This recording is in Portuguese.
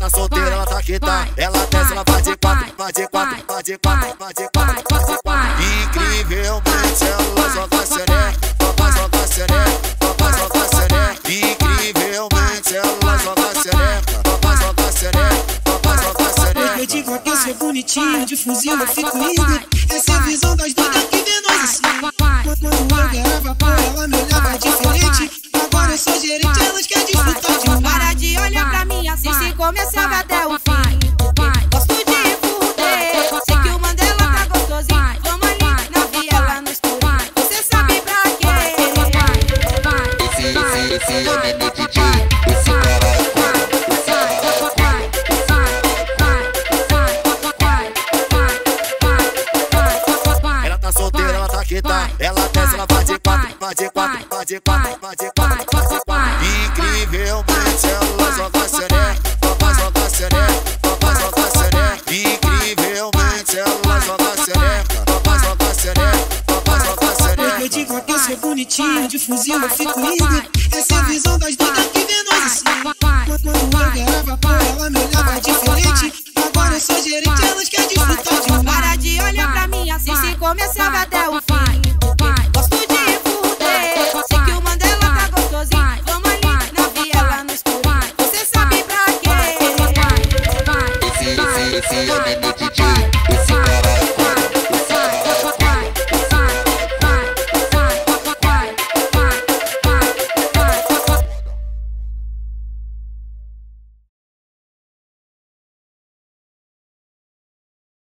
tá solteira, ela tá que tá. Ela desce, ela vai de quatro, vai de quatro, vai de quatro, vai de quatro, vai de quatro. Incrivelmente ela joga sereia, joga sereia, joga sereia. Incrivelmente ela joga sereia, joga sereia, joga sereia. Eu digo que eu sou bonitinho, de fuzil eu fico lindo. Essa é a visão das doidas que vê nós assim. Quando eu ganhava por ela me olhava diferente. Agora eu sou gerente, elas querem desfrutar de mim. Para de olhar pra mim assim, se começava até o fim. Gosto de fuder, sei que o Mandela tá gostosinho. Vamos ali na viela no escuro, você sabe pra quê? Esse é o menino DJ, esse cara é foda, esse cara é foda. Ela tá solteira, ela tá que tá. Ela desce, ela vai de quatro, vai de quatro, vai de quatro, vai de quatro, vai de quatro. Incrivelmente ela joga sereia, joga sereia, joga sereia. Incrivelmente ela joga sereia, joga sereia, joga sereia. Eu digo que eu sou bonitinho, de fuzil eu fico lindo.